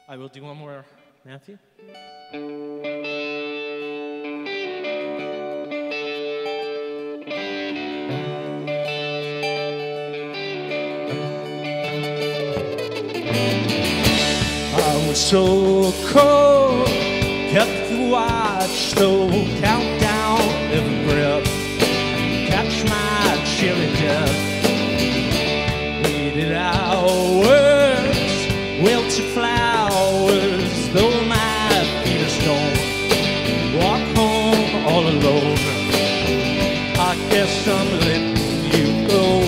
I will do one more, Matthew. I was so cold, kept the watch, though, count down every breath, catch my chilly death. Waited hours, wilted flowers, though my feet are stone. Walk home all alone, I guess I'm letting you go.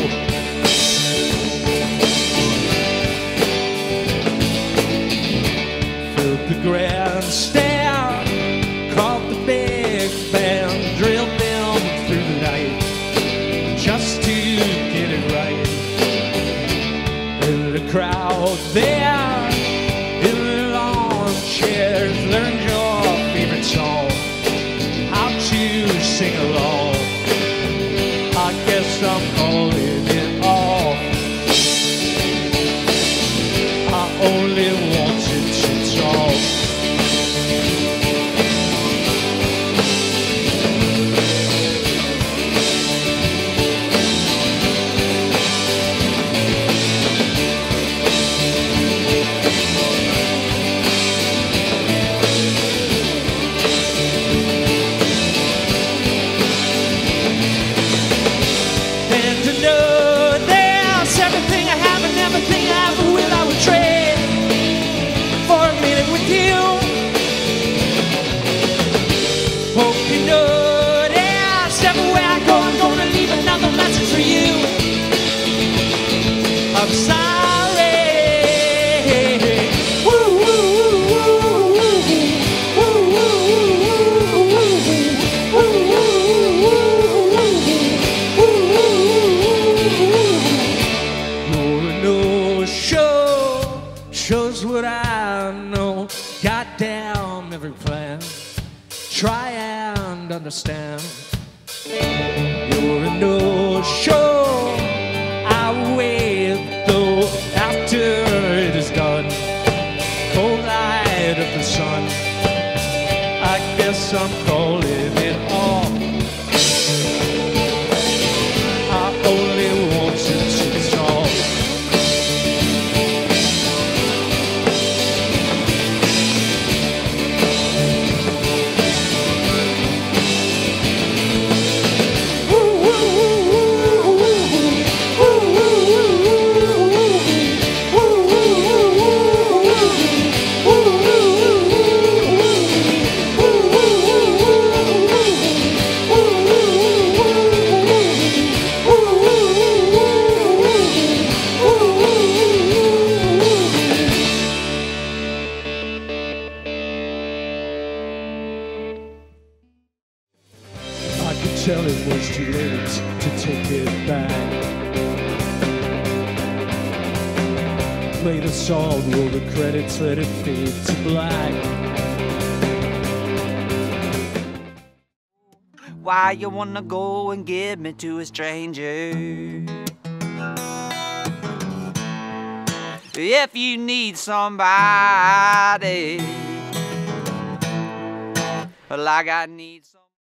Filled the grandstand, caught the big band, drilled them through the night, just to get it right. In the crowd there, in the lawn chairs, learned your favorite song, how to sing along. I guess I'm calling it off. I only wanted to talk. I'm sorry. No show shows what I know. Goddamn every plan. Try and understand. You're a no show. I wait though after it is done. Cold light of the sun. I guess I'm calling it off. I only wanted to talk. Tell it was too late to take it back. Play the song, roll the credits, let it fade to black. Why you wanna go and give me to a stranger? If you need somebody like I need some.